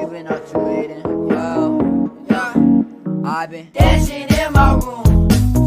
been actuating, yo, yeah. I've been dancing in my room.